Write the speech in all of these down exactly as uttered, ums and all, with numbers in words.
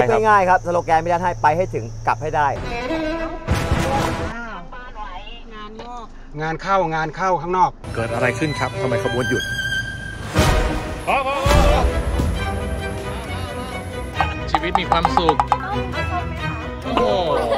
ดง่ายๆครับสโลแกนพี่นัทให้ไปให้ถึงกลับให้ได้งานเข้างานเข้าข้างนอกเกิดอะไรขึ้นครับทำไมขบวนหยุดชีวิตมีความสุขโอ้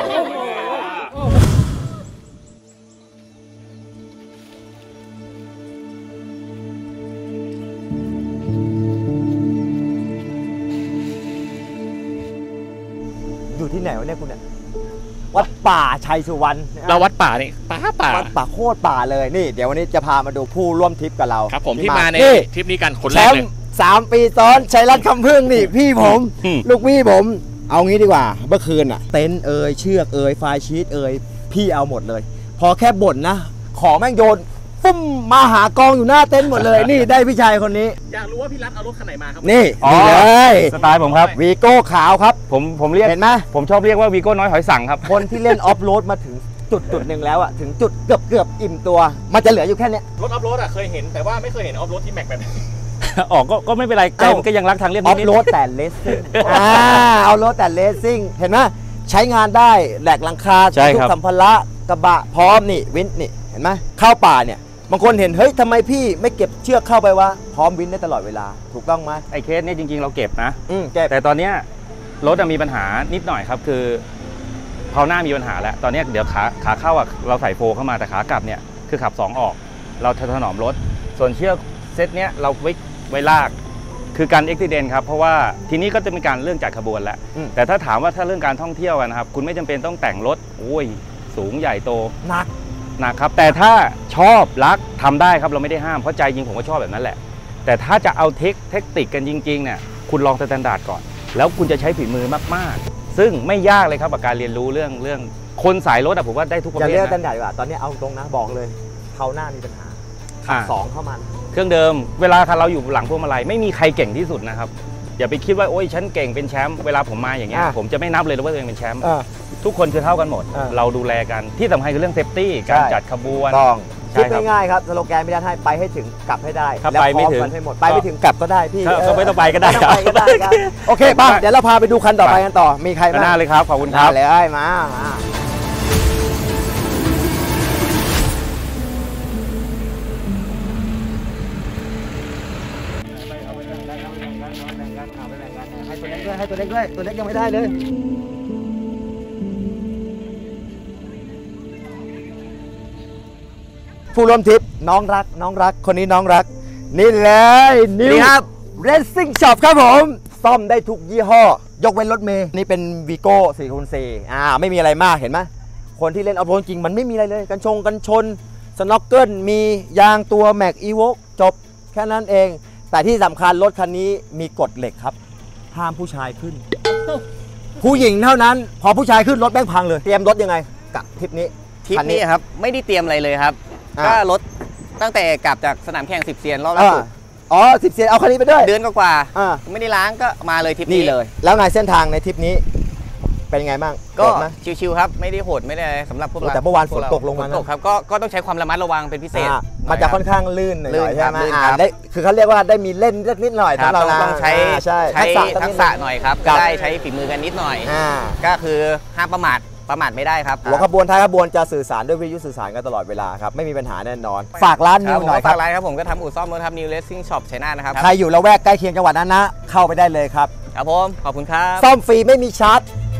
อยู่ที่ไหนวะเนี่ยคุณเนี่ยวัดป่าชัยสุวรรณเราวัดป่านี่ป่าป่าวัดป่าโคตรป่าเลยนี่เดี๋ยววันนี้จะพามาดูผู้ร่วมทริปกับเราครับผมที่มาในทริปนี้กันคนแรกเลยสามปีซ้อนชัยรัตน์คำพึ่งนี่พี่ผมลูกพี่ผมเอางี้ดีกว่าเมื่อคืนอ่ะเต็นท์เอ่ยเชือกเอ่ยไฟชีตเอ่ยพี่เอาหมดเลยพอแค่บ่นนะขอแม่งโยนฟุ่มมาหากองอยู่หน้าเต็นท์หมดเลยนี่ได้พี่ชายคนนี้อยากรู้ว่าพี่รัฐเอารถคันไหนมาครับนี่นี่เลยสไตล์ผมครับวีโก้ขาวครับผมผมเรียกเห็นไหมผมชอบเรียกว่าวีโก้น้อยหอยสังครับคนที่เล่นออฟโรดมาถึงจุดจุดหนึ่งแล้วอะถึงจุดเกือบเกือบอิ่มตัวมันจะเหลืออยู่แค่นี้รถออฟโรดอะเคยเห็นแต่ว่าไม่เคยเห็นออฟโรดที่แม็กแบบนี้ออกก็ไม่เป็นไรใจมันก็ยังรักทางเรียบนิดออฟโรดแต่เลสซิ่งอ่าเอารถแต่เลสซิ่งเห็นไหมใช้งานได้แหลกหลังคาทุกสัมภาระกระบะพร้อมนี่วินนี่เห็นไหมเข้าป่าเนี่ยบางคนเห็นเฮ้ยทำไมพี่ไม่เก็บเชือกเข้าไปวะพร้อมวินได้ตลอดเวลาถูกต้องไหมไอ้เคสนี่จริงๆเราเก็บนะอืมเก็บแต่ตอนเนี้ยรถมีปัญหานิดหน่อยครับคือเพาหน้ามีปัญหาแล้วตอนนี้เดี๋ยวขาขาเข้าอ่ะเราใส่โฟเข้ามาแต่ขากลับเนี่ยคือขับสองออกเราถนอมรถส่วนเชือกเซตเนี้ยเราไว้ไว้ลากคือการอุบัติเหตุครับเพราะว่าทีนี้ก็จะมีการเรื่องจัดขบวนแล้วแต่ถ้าถามว่าถ้าเรื่องการท่องเที่ยวกันนะครับคุณไม่จำเป็นต้องแต่งรถโอ้ยสูงใหญ่โตหนักนะครับแต่ถ้าชอบรักทำได้ครับเราไม่ได้ห้ามเพราะใจจริงผมก็ชอบแบบนั้นแหละแต่ถ้าจะเอาเทคเทคนิคกันจริงๆเนี่ยคุณลองสแตนดาร์ดก่อนแล้วคุณจะใช้ฝีมือมากๆซึ่งไม่ยากเลยครับกับการเรียนรู้เรื่องเรื่องคนสายรถอะผมว่าได้ทุกประเภทนะจะเรียกสแตนดาร์ดดีกว่าตอนนี้เอาตรงนะบอกเลยเท้าหน้ามีปัญหาขับสองเข้ามาเครื่องเดิมเวลาเราอยู่หลังพวงมาลัยไม่มีใครเก่งที่สุดนะครับอย่าไปคิดว่าโอ้ยฉันเก่งเป็นแชมป์เวลาผมมาอย่างเงี้ยผมจะไม่นับเลยว่าตัวเองเป็นแชมป์ทุกคนคือเท่ากันหมดเราดูแลกันที่สำคัญคือเรื่องเซฟตี้การจัดขบวนต้องคิดง่ายๆครับสโลแกนพี่นัทให้ไปให้ถึงกลับให้ได้แล้วไปไม่ถึงให้หมดไปไม่ถึงกลับก็ได้พี่ก็ไม่ต้องไปก็ได้โอเคป่ะเดี๋ยวเราพาไปดูคันต่อไปกันต่อมีใครบ้างหน้าเลยครับขอบคุณครับเลยมาให้ตัวเล็กด้วยตัวเล็กยังไม่ได้เลยผู้ร่วมทริปน้องรักน้องรักคนนี้น้องรักนี่เลยนี่ครับ Racing Shop ครับผมซ่อมได้ทุกยี่ห้อยกเว้นรถเมย์นี่เป็น Vigo สี่คูณสี่อ่าไม่มีอะไรมากเห็นไหมคนที่เล่นออฟโรดจริงมันไม่มีอะไรเลยกันชงกันชนสน็อกเกิลมียางตัว Max Evoque จบแค่นั้นเองแต่ที่สำคัญรถคันนี้มีกฎเหล็กครับห้ามผู้ชายขึ้นผู้หญิงเท่านั้นพอผู้ชายขึ้นรถแม่งพังเลยเตรียมรถยังไงกับทริปนี้ทริปนี้ครับไม่ได้เตรียมอะไรเลยครับก็รถตั้งแต่กลับจากสนามแข่งสิบเซียนรอบล่าสุดอ๋อสิบเซียนเอาคันนี้ไปด้วยเดือนกว่าไม่ได้ล้างก็มาเลยทริปนี้เลยแล้วในเส้นทางในทริปนี้เป็นยังไงบ้างก็ชิวๆครับไม่ได้โหดไม่ได้สำหรับพวกเราแต่เมื่อวานฝนตกลงมาตกครับก็ก็ต้องใช้ความระมัดระวังเป็นพิเศษมันจะค่อนข้างลื่นหน่อยใช่ไหมได้คือเขาเรียกว่าได้มีเล่นนิดหน่อยต้องต้องใช้ใช้ทักษะหน่อยครับได้ใช้ฝีมือกันนิดหน่อยก็คือห้ามประมาทประมาทไม่ได้ครับหัวขบวนท้ายขบวนจะสื่อสารด้วยวิทยุสื่อสารกันตลอดเวลาครับไม่มีปัญหาแน่นอนฝากร้านนิวหน่อยครับฝากร้านครับผมก็ทำอู่ซ่อมรถครับ New Racing Shop ชัยนาทนะครับใครอยู่ละแวกใกล้เคียงจังหวัดนั้นนะเข้าไปได้เลยครับครับผมขอบคุณครับซ่อมฟรีไม่มีชาร์จ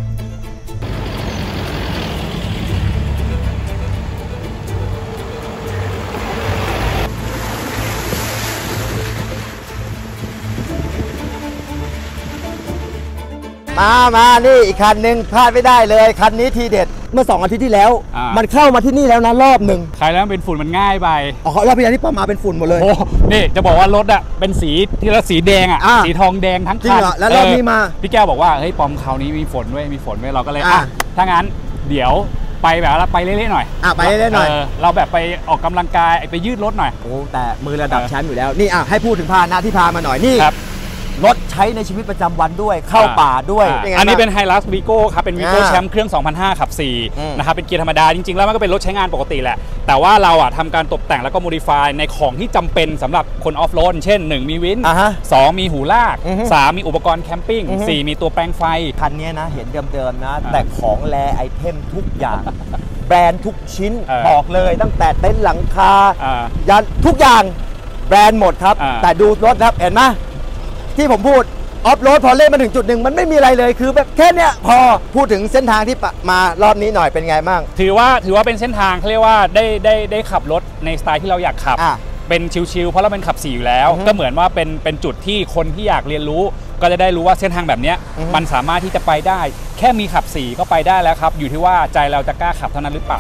มามานี่อีกคันหนึ่งพลาดไม่ได้เลยคันนี้ทีเด็ดเมื่อสองอาทิตย์ที่แล้วมันเข้ามาที่นี่แล้วนะรอบหนึ่งใครแล้วเป็นฝุ่นมันง่ายไปอ๋อรอบพี่ที่ปอมาเป็นฝุ่นหมดเลยโอ้นี่จะบอกว่ารถอ่ะเป็นสีที่ละสีแดงอ่ะสีทองแดงทั้งคันแล้วรอบนี้มาพี่แก้วบอกว่าเฮ้ยปอมคราวนี้มีฝนด้วยมีฝนด้วยเราก็เลยอ่ะถ้างั้นเดี๋ยวไปแบบเราไปเล่นๆหน่อยอ่ะไปเล่นๆหน่อยเราแบบไปออกกำลังกายไปยืดรถหน่อยโอ้แต่มือระดับแชมป์อยู่แล้วนี่อ่ะให้พูดถึงพาหนะที่พามาหน่อยนี่รถใช้ในชีวิตประจำวันด้วยเข้าป่าด้วยเป็ไงอันนี้บ้างเป็น Hilux Vigo ครับเป็น Vigo อ่าแชมป์เครื่อง สองพันห้า ขับ สี่อืมนะครับเป็นเกียร์ธรรมดาจริงๆแล้วมันก็เป็นรถใช้งานปกติแหละแต่ว่าเราอ่ะทำการตกแต่งแล้วก็ modify ในของที่จำเป็นสำหรับคนออฟโรดเช่น หนึ่ง มีวินอ่าฮะสอง มีหูลากอือฮึสาม มีอุปกรณ์แคมปิ้งอือฮึสี่ มีตัวแปลงไฟคันนี้นะเห็นเดิมๆนะ แต่ของแลไอเทมทุกอย่าง แบรนด์ทุกชิ้นเออบอกเลยตั้งแต่เต็นท์หลังคาอ่ายันทุกอย่างแบรนด์หมดครับอ่าแต่ดูรถครับเห็นไหมที่ผมพูดออฟโรดพอเล่นมาถึงจุดหนึ่งมันไม่มีอะไรเลยคือแบบแค่เนี้ยพอพูดถึงเส้นทางที่ปะมารอบนี้หน่อยเป็นไงบ้างถือว่าถือว่าเป็นเส้นทางเขาเรียกว่าได้ได้ได้ขับรถในสไตล์ที่เราอยากขับอ่ะเป็นชิลๆเพราะเราเป็นขับสี่อยู่แล้วอือฮึก็เหมือนว่าเป็นเป็นจุดที่คนที่อยากเรียนรู้ ก็จะได้รู้ว่าเส้นทางแบบเนี้ยอือฮึมันสามารถที่จะไปได้ แค่มีขับสี่ก็ไปได้แล้วครับ อยู่ที่ว่าใจเราจะกล้าขับเท่านั้นหรือเปล่า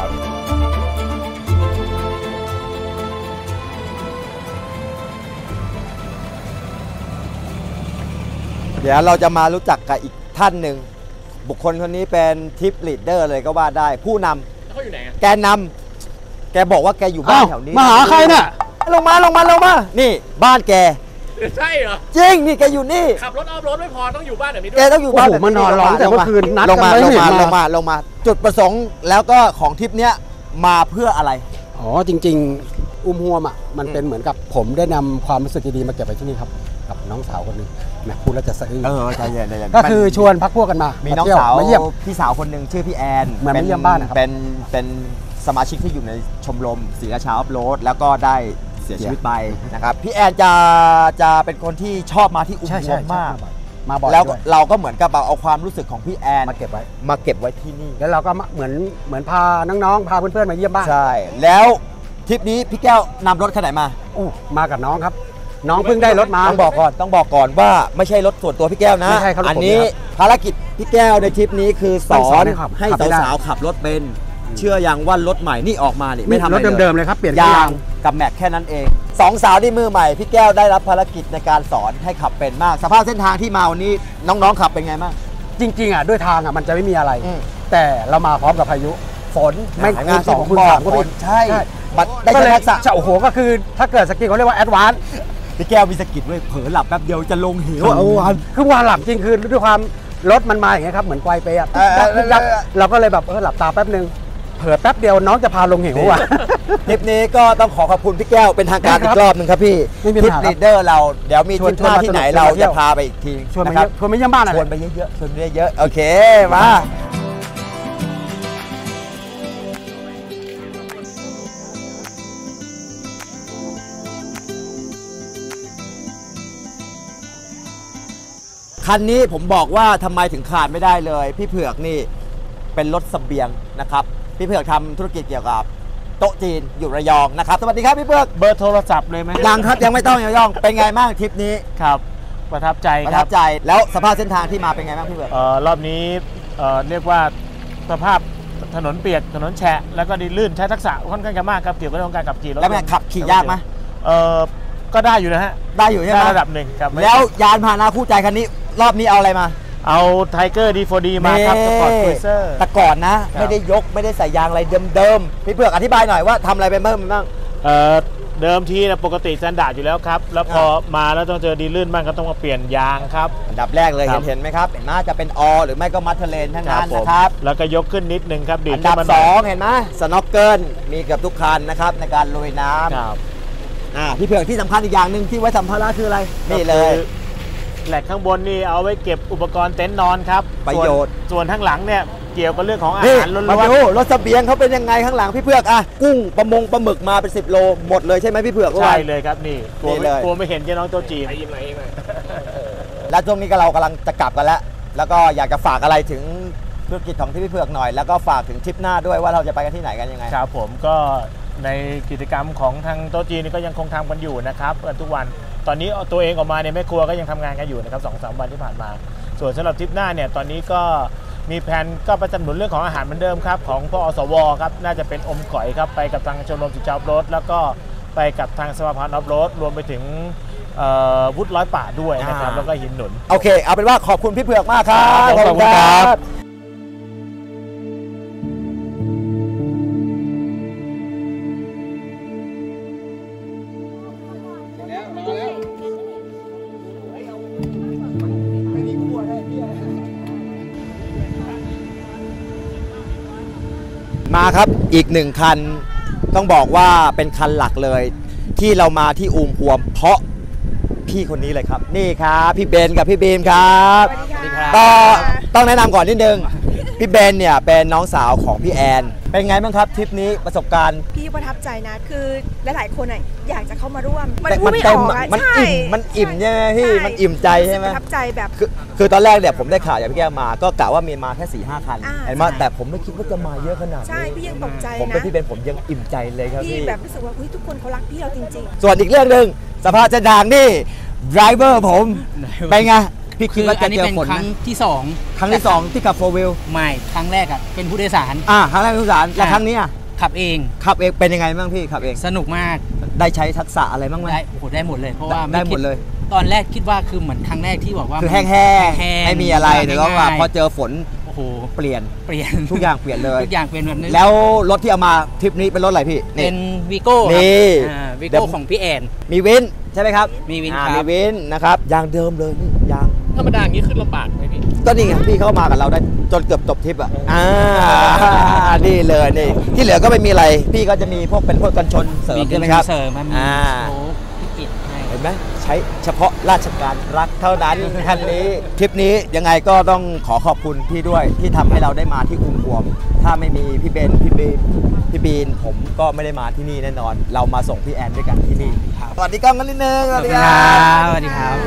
เดี๋ยวเราจะมารู้จักกับอีกท่านหนึ่งบุคคลคนนี้เป็นทิปลีดเดอร์เลยก็ว่าได้ ผู้นำเขาอยู่ไหนอะแกนำแกบอกว่าแกอยู่บ้านแถวนี้มาหาใครเนี่ยลงมาลงมาลงมานี่บ้านแกใช่เหรอจริงนี่แกอยู่นี่ขับรถออฟโรดไม่พอต้องอยู่บ้านแบบนี้ด้แกวยต้องอยู่โอ้บ้านโหแบบมานอนร้องแต่เมื่อคืนนัดลงมากันลไม่งเห็นมามาลงมาลงมา จุดประสงค์แล้วก็ของทริปเนี้ยมาเพื่ออะไรอ๋อจริง ๆ อุ้มฮวมอ่ะมันเป็นเหมือนกับผมได้นำความรู้สึกดีๆมาเก็บไว้ที่นี่ครับกับน้องสาวคนหนึ่งนะพูดแล้วจะสะอื้นเออใจเย็นใจเย็นก็คือชวนพักพวกกันมามีมีน้องสาวมาเยี่ยมพี่สาวคนหนึ่งชื่อพี่แอนเหมือนมาเยี่ยมบ้านนะครับเป็นเป็นสมาชิกที่อยู่ในชมรมศรีราชาออฟโรดแล้วก็ได้เสียชีวิตไปนะครับพี่แอนจะจะเป็นคนที่ชอบมาที่อุ้มใช่ฮใช่วมมากมาบ่อยแล้วด้วยเราก็เหมือนกับเอาความรู้สึกของพี่แอนมาเก็บไว้มาเก็บไว้ที่นี่แล้วเราก็มาเหมือนเหมือนพาน้องๆพาเพื่อนๆมาเยี่ยมบ้านใช่แล้วทริปนี้พี่แก้วนำรถคันไหนมาอู้มากับน้องครับ น้องเพิ่งได้รถมาต้องบอกก่อนต้องบอกก่อนว่าไม่ใช่รถส่วนตัวพี่แก้วนะไม่ใช่ครับรถผมอันนี้ครับภารกิจพี่แก้วในทริปนี้คือสต้องอสอนนให้ขับให้ขับให้ได้สาวๆขับรถเป็น เชื่อยังว่ารถใหม่นี่ออกมานี่ไม่ทำรอะถไรเลยเดิมๆเลยครับเปลี่ยนยายาง งกับแม็กแค่นั้นเองสองสาวที่มือใหม่พี่แก้วได้รับภารกิจในการสอนให้ขับเป็นมาก สภาพเส้นทางที่มาวันนี้น้องๆขับเป็นไงบ้างจริงๆอ่ะด้วยทางอ่ะมันจะไม่มีอะไรอืมแต่เรามาพร้อมกับพายุฝนไม่งานสองที่ผมคูณบอสาก มคูณฝอีนกใช่บัดได้ก็เลยทักษะจะโอ้โหก็คือถ้าเกิดสกีเขาเรียกว่าแอดวานซ์พี่แก้วมีสกิดด้วยเผลอหลับแป๊บเดียวจะลงเหวเอาวันคือวานหลับจริงคือด้วยความรถมันมาอย่างเงี้ยครับเหมือนไกวไปอ่ะเออเออเออยับเราก็เลยแบบเออหลับตาแป๊บนึงเผลอแป๊บเดียวน้องจะพาลงเหวอ่ะทริปนี้ก็ต้องขอขอบคุณพี่แก้วเป็นทางการอีกรอบหนึ่งครับพี่ไม่มีทริปัปญหาครับลีดเดอร์เราเดี๋ยวมีทชวรินปหน้าชวนมาที่ไหนสนุกเราชวนมาเที่จะยวพาไปอีกทีชวนมานะคเยรับอะชวนมาเยี่ยมบ้านอะชไรวนไปเยอะๆชวนไปเยอะๆโอเคมาคันนี้ผมบอกว่าทำไมถึงขาดไม่ได้เลย พี่เผือกนี่เป็นรถเสบียงนะครับพี่เผือกทำธุรกิจเกี่ยวกับโต๊ะจีนอยู่ระยองนะครับสวัสดีครับพี่เผือกเบอร์โทรศัพท์เลยไหมยังครับยังไม่ต้องยังไม่ต้องเป็นไงบ้างทริปนี้ครับ ประทับใจประคทัรับบ ใจแล้วสภาพเส้นทางที่มาเป็นไงบ้างพี่เผือกเอ่อรอบนี้เอ่อเรียกว่าสภาพถนนเปียกถนนแฉะแล้วก็ดินลื่นใช้ทักษะค่อนข้างจะมากครับเกี่ยวกับเรื่องของการขับขี่รถแล้วเป็นไงขับขี่ยากไหมเอ่อก็ได้อยู่นะฮะได้อยู่ใช่ไหมได้ระดับหนึ่งครับไม่แล้วยานพาหนะคู่ใจคันนี้ รอบนี้เอาอะไรมาเอาไทเกอร์ดีโฟดีมาครับสปอร์ตคุยเซอร์แต่ก่อนนะครับไม่ได้ยกไม่ได้ใส่ยางอะไรเดิมๆพี่เผือกอธิบายหน่อยว่าทำอะไรไปเพิ่มบ้างเอ่อเดิมทีนะปกติสแตนดาร์ดอยู่แล้วครับแล้วพอมาแล้วต้องเจอดินลื่นบ้างก็ต้องมาเปลี่ยนยางครับอันดับแรกเลยครัเห็บนเห็นไหมครับเห็นไหมจะเป็นอหรือไม่ก็มัทเทเลนทั้งนั้นผมนะครับแล้วก็ยกขึ้นนิดนึงครับดีดอันดับขึ้นมาหสน่อย งเห็นไหมสน็อกเกิลมีเกือบทุกคันนะครับในการลุยน้ครับำอ่าพี่เผือกที่สำคัญอีกอย่างหนึ่งที่ไว้สัมภาระคืออะไรนี่เลยก็คือแหลกข้างบนนี่เอาไว้เก็บอุปกรณ์เต็นท์นอนครับประโยชน์ส่วนส่วนข้างหลังเนี่ยเกี่ยวกับเรื่องของอานี่หารล้มาวนดูรถเสบียงเขาเป็นยังไงข้างหลังพี่เผือกอะกุ้งปลามงปลาหมึกมาเป็นสิบโลหมดเลยใช่ไหมพี่เผือกๆใช่เลยครับนี่กลัวนี่ไม่เลยกลัวไม่เห็นเจ้าน้องตัวจีนและช่วงนี้ก็เรากำลังจะกลับกันแล้ว แล้วก็อยากจะฝากอะไรถึงธุรกิจของที่พี่เผือกหน่อย แล้วก็ฝากถึงทริปหน้าด้วยว่าเราจะไปกันที่ไหนกันยังไงครับผมก็ในกิจกรรมของทางโต๊ะจีนนี่ก็ยังคงทำกันอยู่นะครับเปิดทุกวันตอนนี้เอาตัวเองออกมาเนี่ยแม่ครัวก็ยังทำงานกันอยู่นะครับสองสามวันที่ผ่านมา ส่วนสำหรับทริปหน้าเนี่ยตอนนี้ก็มีแผนก็ประจำหนุนเรื่องของอาหารเหมือนเดิมครับของพอสวครับน่าจะเป็นอมก๋อยครับไปกับทางชมรมสินเจ้าออฟโรดแล้วก็ไปกับทางสมาพันธ์ออฟโรดรวมไปถึงเอ่อวุฒิร้อยป่าด้วยนะครับอ่าแล้วก็หินหนุนโอเค เอาเป็นว่าขอบคุณพี่เผือกมากครับครับขอบคุณครับเมาครับอีกหนึ่งคันต้องบอกว่าเป็นคันหลักเลยที่เรามาที่อูมพวมเพราะพี่คนนี้เลยครับนี่ครับพี่เบนกับพี่บีมครับก็ต้องแนะนำก่อนนิดนึงพี่เบนเนี่ยเป็นน้องสาวของพี่แอนเป็นไงบ้างครับทริปนี้ประสบการณ์พี่ประทับใจนะคือหลายๆคนอ่ะอยากจะเข้ามาร่วมมันแต่พูดมันไม่อเต็มอกอะอะมันใช่อิ่มมันอิ่มใช่ไหมพี่มันอิ่มใจใช่ไหมประทับใจแบบคือคือตอนแรกเนี่ยผมได้ข่าวจากพี่แก้วมาก็กะว่ามีมาแค่สี่ห้าคันอ่าเห็นไหมใช่แต่ผมไม่คิดว่าจะมาเยอะขนาดนี้ใช่พี่ยังตกใจผมเป็นนะพี่เบนผมยังอิ่มใจเลยครับพี่พี่แบบรู้สึกว่าเฮ้ยทุกคนเขารักพี่เราจริงๆส่วนอีกเรื่องหนึ่งสภาพจะด่างนี่ไดรเวอร์ผมเป็นไงพี่คิดว่าจะเจอฝนครั้งที่สองครั้งที่สองที่ขับโฟร์วิลไม่ครั้งแรกอ่ะเป็นผู้โดยสารอ่าครั้งแรกเป็นผู้โดยสารและครั้งนี้อ่ะขับเองขับเองเป็นยังไงบ้างพี่ขับเองสนุกมากได้ใช้ทักษะอะไรบ้างไหมได้โอ้โหได้หมดเลยเพราะว่าได้หมดคิเลยตอนแรกคิดว่าคือเหมือนครั้งแรกที่บอกว่าคือแห้งแห้งๆไม่มีอะไรแต่ว่าง่ายๆพอเจอฝนโอ้โหเปลี่ยนเปลี่ยนทุกอย่างเปลี่ยนเลยทุกอย่างเปลี่ยนแบบนี้แล้วรถที่เอามาทริปนี้เป็นรถอะไรพี่เป็นวีโก้นี่วีเดี๋ยวโก้ของพี่แอนมีวินใช่ไหมครับมีวินอ่าครับมีวินนะครับยางเดิมเลยนี่ยางธรรมดาอย่างนี้ขึ้นลำบากไหมพี่ก็นี่ไงพี่เข้ามากับเราได้จนเกือบจบทริปอ่ะอ่านี่เลยนี่ที่เหลือก็ไม่มีอะไรพี่ก็จะมีพวกเป็นพวกกันชนเสริมใช่ไหมครับเสริมมันมีอ่าโอ้พี่กิตให้เห็นไหมใช้เฉพาะราชการรักเท่านั้นคันนี้ทริปนี้ยังไงก็ต้องขอขอบคุณพี่ด้วยที่ทำให้เราได้มาที่อุ้มพวมถ้าไม่มีพี่เบนพี่บีพี่บีนผมก็ไม่ได้มาที่นี่แน่นอน เรามาส่งพี่แอนด้วยกันที่นี่สวัสดีกล้องกันนิดนึงสวัสดีครับสวัสดีครับ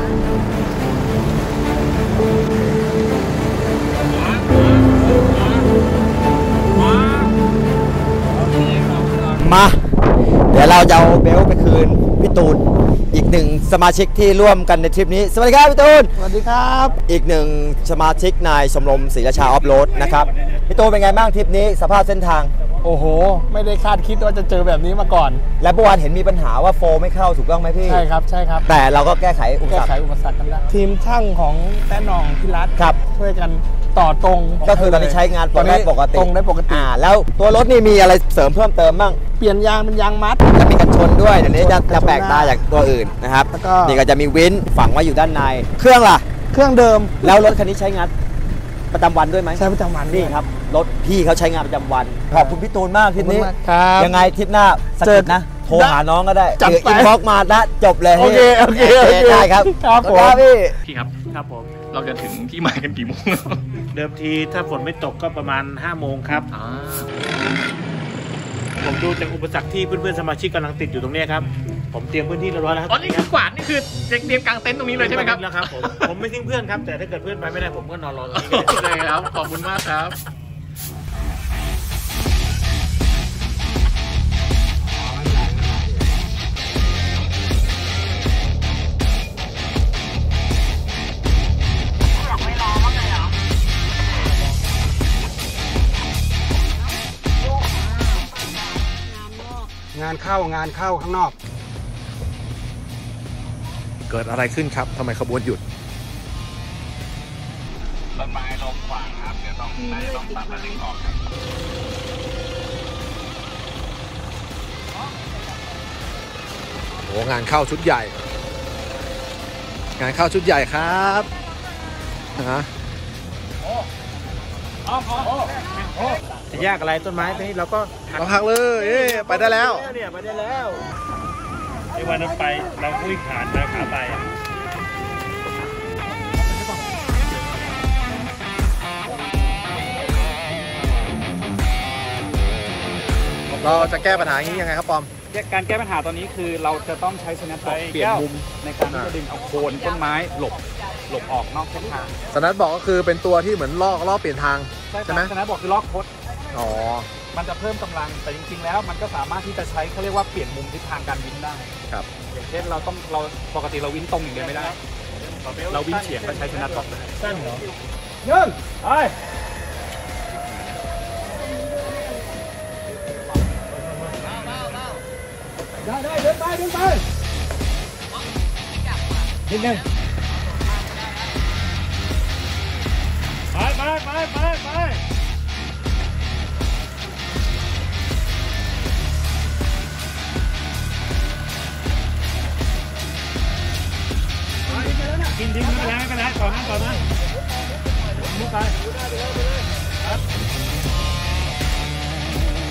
มาเดี๋ยวเราจะเอาเบลไปคืนพี่ตูนอีกหนึ่งสมาชิกที่ร่วมกันในทริปนี้สวัสดีครับพี่ตูนสวัสดีครับอีกหนึ่งสมาชิกนายชมรมศรีราชาออฟโรดนะครับพี่ตูนเป็นไงบ้างทริปนี้สภาพเส้นทางโอ้โหไม่ได้คาดคิดว่าจะเจอแบบนี้มาก่อนและเมื่อวานเห็นมีปัญหาว่าโฟไม่เข้าถูกต้องไหมพี่ใช่ครับใช่ครับแต่เราก็แก้ไขอุปแก้สรรไขคอุปสรรคกันได้ทีมช่างของแต้นองพิรัตครับช่วยกันต่อตรงก็คือตอนนี้ใช้งานตอนได้นี้ปกติตรงได้ปกติอ่าแล้วตัวรถนี่มีอะไรเสริมเพิ่มเติมบ้างเปลี่ยนยางเป็นยางมัดจะมีกันชนด้วยเดี๋ยวนี้จะกันชนจะแปลกตาจากตัวอื่นนะครับแล้วก็นี่ก็จะมีวินฝังไว้อยู่ด้านในเครื่องล่ะเครื่องเดิมแล้วรถคันนี้ใช้งานประจำวันด้วยไหมใช้ประจำวันนี่ครับรถพี่เขาใช้งานประจำวันขอบคุณพี่ตูนมากทริปนี้ครับยังไงทริปหน้าสะกิดนะโทรหาน้องก็ได้จัดหรือไปอินบ็อกซ์มานะจบเลยโอเคโอเคโอเคได้ครับครับผมครับพี่พี่ครับครับผมเราจะถึงที่หมายกันกี่โมงเดิมทีถ้าฝนไม่ตกก็ประมาณห้าโมงครับอ่าผมดูจากอุปสรรคที่เพื่อนๆสมาชิกกำลังติดอยู่ตรงเนี้ยครับผมเตรียมพื้นที่เรียบร้อยแล้วครับอ๋อนี่คือกวาดนี่คือเตรียมกางเต็นท์ตรงนี้เลยใช่ไหมครับแล้วครับผมผมไม่ทิ้งเพื่อนครับแต่ถ้าเกิดเพื่อนไปไม่ได้ผมก็นอนรอตรงนี้ก็ได้เลยครับ ขอบคุณมากครับงานเข้างานเข้าข้างนอกเกิดอะไรขึ้นครับทำไมขบวนหยุดต้นไม้ลงขวางครับเดี๋ยวต้องน่าจะต้องตัดและดึงออกครับโอ้งานเข้าชุดใหญ่ งานเข้าชุดใหญ่ครับนะฮะจะยากอะไรต้นไม้ตรงนี้เราก็เราหักเลยเอ้ยไปได้แล้วเนี่ยไปได้แล้วไอ้วันนั้นไปเราคุยผ่านนะขาไปอะเราจะแก้ปัญหาอย่างนี้ยังไงครับปอมการแก้ปัญหาตอนนี้คือเราจะต้องใช้สแนปบอกเปลี่ยนมุมในการที่จะดึงเอาโคนต้นไม้หลบหลบออกนอกเส้นทางสนัดบอกก็คือเป็นตัวที่เหมือนลอกลอกเปลี่ยนทางใช่ใช่ไหมสแนปบอกคือลอกคดอ๋อมันจะเพิ่มกำลังแต่จริงๆแล้วมันก็สามารถที่จะใช้เขาเรียกว่าเปลี่ยนมุมทิศทางการวินได้ครับอย่างเช่นเราต้องเราปกติเราวินตรงอย่างเดียวไม่ได้ เราวินเฉียงก็ใช้สแนปบอกได้สั้นเหรอหนึ่งไปได้ได้เดินไปเดินไปนิดนึงไปไปไปไปไปกินทิ้งไม่เป็นไรไม่เป็นไรก่อนนะก่อนนะมุกไปครับ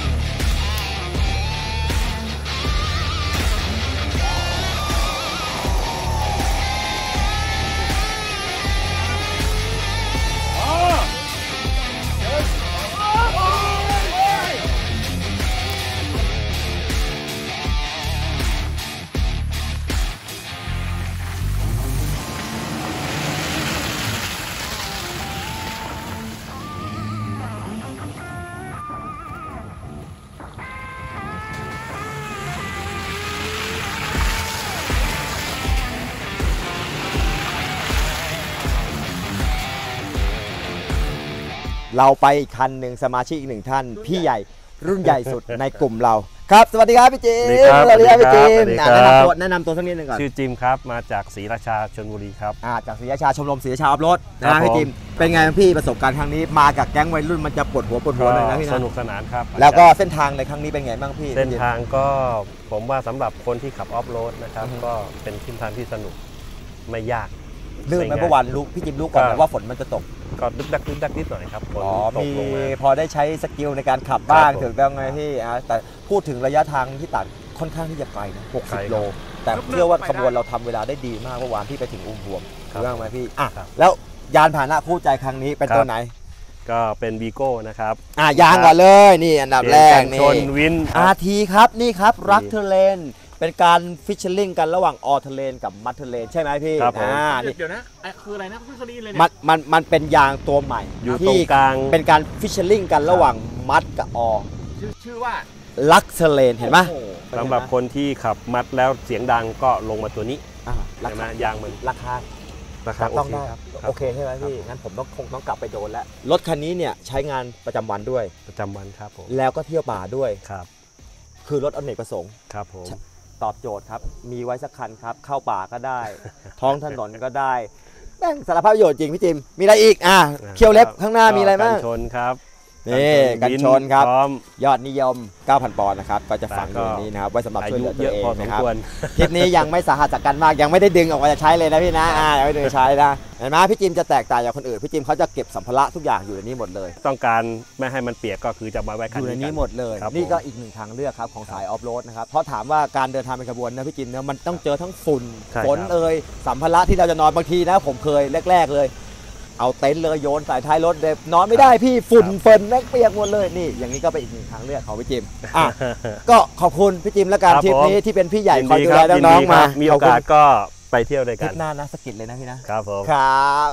เราไปอีกคันหนึ่งสมาชิกอีกหนึ่งท่านพี่ใหญ่รุ่นใหญ่สุดในกลุ่มเราครับสวัสดีครับพี่จิมสวัสดีครับพี่จิมแนะนำตัวแนะนำตัวสักนิดหนึ่งก่อนชื่อจิมครับมาจากศรีราชาชลบุรีครับอ่าจากศรีราชาชมรมศรีราชาออฟโรดนะพี่จิมเป็นไงพี่ประสบการณ์ครั้งนี้มากับแก๊งวัยรุ่นมันจะปวดหัวปวดหัวเลยนะพี่นะสนุกสนานครับแล้วก็เส้นทางในครั้งนี้เป็นไงบ้างพี่เส้นทางก็ผมว่าสำหรับคนที่ขับออฟโรดนะครับก็เป็นทิศทางที่สนุกไม่ยากลื่นไหมเมื่อวานรู้พี่จิมรู้ก่อนว่าฝนมันจะตกก็ดึกดักดึกดักนิดหน่อยครับฝนตกลงมาพอได้ใช้สกิลในการขับบ้างถึงต้องไงพี่แต่พูดถึงระยะทางที่ตัดค่อนข้างที่จะไกลนะหกสิบโลแต่เชื่อว่าขบวนเราทำเวลาได้ดีมากเมื่อวานที่ไปถึงอุ้มพวงถูกต้องไหมพี่อ่ะแล้วยานพาหนะคู่ใจครั้งนี้เป็นตัวไหนก็เป็นวีโก้นะครับอ่ะยางก่อนเลยนี่อันดับแรกนี่ชนวินอาร์ ที ครับนี่ครับรักเทเลนเป็นการฟิชเชอร์ลิงกันระหว่างออเทเลนกับมัทเทเลนใช่ไหมพี่อ่าเดี๋ยวนะคืออะไรนะเพิ่งเคยได้ยินเลยมันมันมันเป็นยางตัวใหม่อยู่ตรงกลางเป็นการฟิชเชอร์ลิงกันระหว่างมัดกับออชื่อว่าลักเทเลนเห็นไหมสำหรับคนที่ขับมัดแล้วเสียงดังก็ลงมาตัวนี้ใช่ไหมยางมันราคาราคาต้องได้โอเคใช่ไหมพี่งั้นผมต้องคงต้องกลับไปโดนแล้วรถคันนี้เนี่ยใช้งานประจำวันด้วยประจำวันครับผมแล้วก็เที่ยวป่าด้วยครับคือรถอเนกประสงค์ครับผมตอบโจทย์ครับมีไว้สักคันครับเข้าป่าก็ได้ ท้องถนนก็ได้แม่งสารพัดประโยชน์จริงพี่จิมมีอะไรอีกอ่ะเคี่ยวเล็บข้างหน้ามีอะไรบ้างกันชนครับนี่กันชนครับยอดนิยม เก้าพัน ปอนด์นะครับก็จะฝังอยู่ในนี้นะครับไว้สำหรับช่วยเหลือตัวเองนะครับคลิปนี้ยังไม่สาหัสจากกันมากยังไม่ได้ดึงออกมาจะใช้เลยนะพี่นะอ่ายังไม่ได้ใช้นะเห็นไหมพี่จิมจะแตกต่างจากคนอื่นพี่จิมเขาจะเก็บสัมภาระทุกอย่างอยู่ในนี้หมดเลยต้องการไม่ให้มันเปียกก็คือจะมาไว้คันนี้อยู่ในนี้หมดเลยนี่ก็อีกหนึ่งทางเลือกครับของสายออฟโรดนะครับเพราะถามว่าการเดินทางเป็นขบวนนะพี่จิมเนี่ยมันต้องเจอทั้งฝุ่นฝนเอ่ยสัมภาระที่เราจะนอนบางทีนะผมเคยแรกๆเลยเอาเต็นท์เลยโยนใส่ท้ายรถเด็บนอนไม่ได้พี่ฝุ่นเฟินแม่งเปียกหมดเลยนี่อย่างนี้ก็เป็นอีกหนึ่งทางเลือกของพี่จิมอ่ะก็ขอบคุณพี่จิมและการทริปนี้ที่เป็นพี่ใหญ่คอยดูแลน้องๆมามีโอกาสก็ไปเที่ยวด้วยกันทริปหน้านะสกิดเลยนะพี่นะครับผมครับ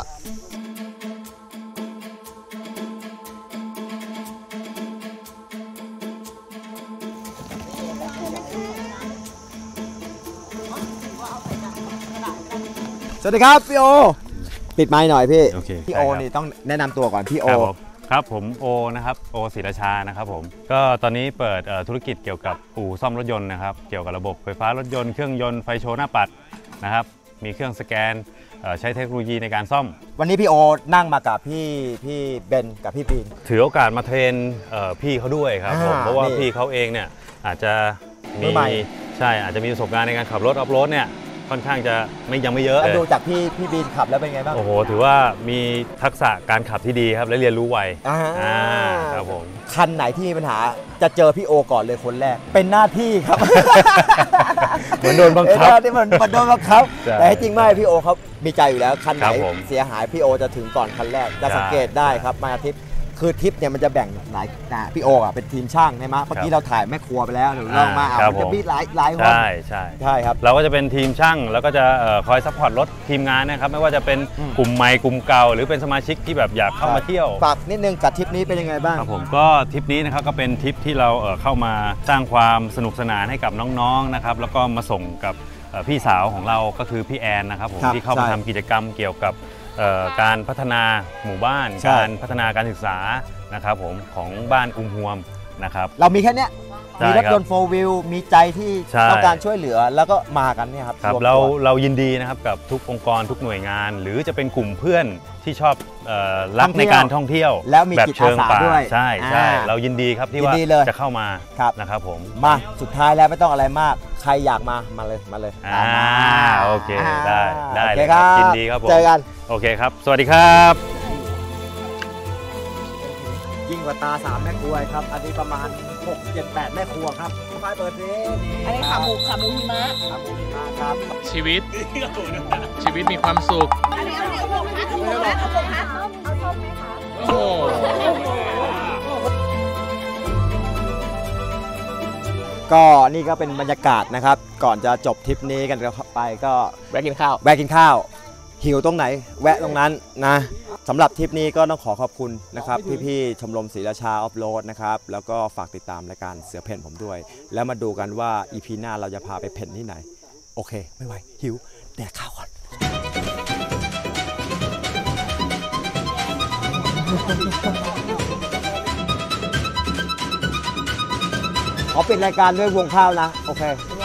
สวัสดีครับพี่โอปิดไม้หน่อยพี่พี่โอนี่ต้องแนะนำตัวก่อนพี่โอครับผมโอนะครับโอศรีราชานะครับผมก็ตอนนี้เปิดธุรกิจเกี่ยวกับอู่ซ่อมรถยนต์นะครับเกี่ยวกับระบบไฟฟ้ารถยนต์เครื่องยนต์ไฟโชว์หน้าปัดนะครับมีเครื่องสแกนใช้เทคโนโลยีในการซ่อมวันนี้พี่โอนั่งมากับพี่พี่เบนกับพี่ปีนถือโอกาสมาเทรนพี่เขาด้วยครับผมเพราะว่าพี่เขาเองเนี่ยอาจจะมีใช่อาจจะมีประสบการณ์ในการขับรถออฟโรดเนี่ยค่อนข้างจะไม่ยังไม่เยอะดูจากพี่พี่บีนขับแล้วเป็นไงบ้างโอ้โหถือว่ามีทักษะการขับที่ดีครับและเรียนรู้ไวอ่าครับผมคันไหนที่มีปัญหาจะเจอพี่โอก่อนเลยคนแรกเป็นหน้าที่ครับเหมือนโดนบังคับที่มันโดนบังคับแต่จริงไม่พี่โอเขามีใจอยู่แล้วคันไหนเสียหายพี่โอจะถึงก่อนคันแรกจะสังเกตได้ครับมาทิพย์คือทิปเนี่ยมันจะแบ่งหลายพี่โออ่ะเป็นทีมช่างใช่ไหมเมื่อกี้เราถ่ายแม่ครัวไปแล้วหรือเรามามันจะมีหลายหลายห้องใช่ใช่ใช่ครับเราก็จะเป็นทีมช่างแล้วก็จะคอยซัพพอร์ตรถทีมงานนะครับไม่ว่าจะเป็นกลุ่มใหม่กลุ่มเก่าหรือเป็นสมาชิกที่แบบอยากเข้ามาเที่ยวฝากนิดนึงกับทริปนี้เป็นยังไงบ้างครับผมก็ทริปนี้นะครับก็เป็นทริปที่เราเข้ามาสร้างความสนุกสนานให้กับน้องๆนะครับแล้วก็มาส่งกับพี่สาวของเราก็คือพี่แอนนะครับผมที่เข้ามาทำกิจกรรมเกี่ยวกับการพัฒนาหมู่บ้านการพัฒนาการศึกษานะครับผมของบ้านอุ้มฮวมนะครับเรามีแค่นี้มีรถยนต์โฟร์วิลมีใจที่ต้องการช่วยเหลือแล้วก็มากันเนี่ยครับเราเรายินดีนะครับกับทุกองค์กรทุกหน่วยงานหรือจะเป็นกลุ่มเพื่อนที่ชอบรักในการท่องเที่ยวแล้วมีจิตอาสาด้วยใช่ใช่เรายินดีครับที่ว่าจะเข้ามานะครับผมมาสุดท้ายแล้วไม่ต้องอะไรมากใครอยากมามาเลยมาเลยอ่าโอเคได้ได้เลยครับยินดีครับผมเจอกันโอเคครับสวัสดีครับยิ่งกว่าตาสามแม่ครัวครับอันนี้ประมาณหก เจ็ด แปดแม่ครัวครับไฟเปิดนี้อันนี้ขาหมูขาหมูหิมะขาหมูหิมะครับชีวิตชีวิตมีความสุขอันนี้เอาเอาผมฮัทเอาผมฮัทเอาผมฮัทเอาส้มไหมคะโอ้ก็นี่ก็เป็นบรรยากาศนะครับก่อนจะจบทริปนี้กันไปก็แวะกินข้าวแวะกินข้าวหิวตรงไหนแวะตรงนั้นนะสำหรับทริปนี้ก็ต้องขอขอบคุณนะครับพี่ๆชมรมศรีราชาออฟโรดนะครับแล้วก็ฝากติดตามรายการเสือเพ่นผมด้วยแล้วมาดูกันว่า อี พี หน้าเราจะพาไปเพ่นที่ไหนโอเคไม่ไหวหิวแดกข้าวก่อนขอปิดรายการด้วยวงข้าวนะ โอเค